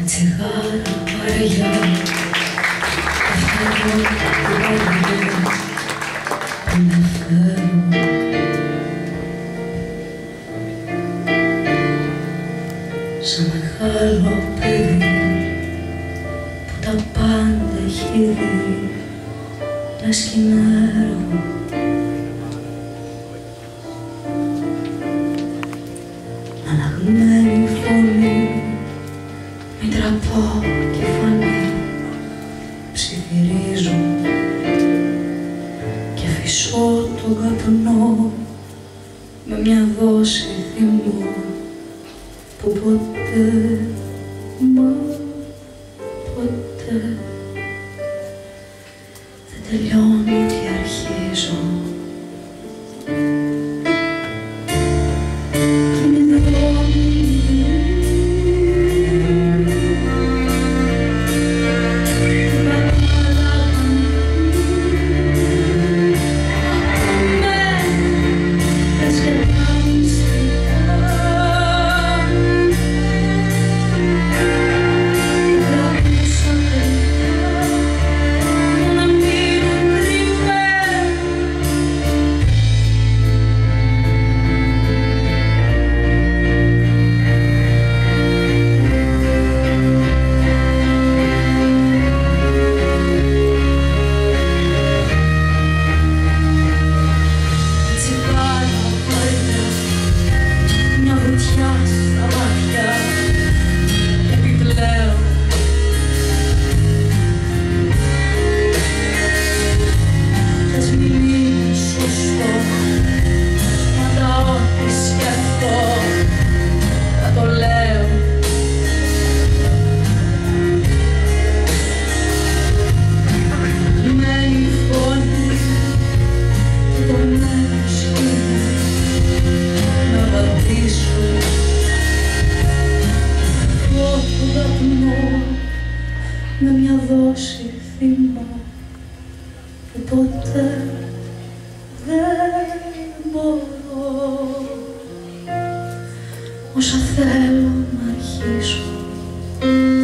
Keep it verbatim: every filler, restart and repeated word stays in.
τσιγάρο βαριά, αυτό που βαριά που με φέρω. Σαν μεγάλο παιδί που τα πάντα έχει δει να σκηνάρω. Αναγμένη φωνή, μην τραπώ και φανεί, ψιθυρίζω και φυσώ τον καπνό με μια δόση θυμό που ποτέ, μα ποτέ δεν τελειώνει τι αρχίζω. Με μια δόση θυμό που ποτέ δεν μπορώ όσα θέλω να αρχίσω.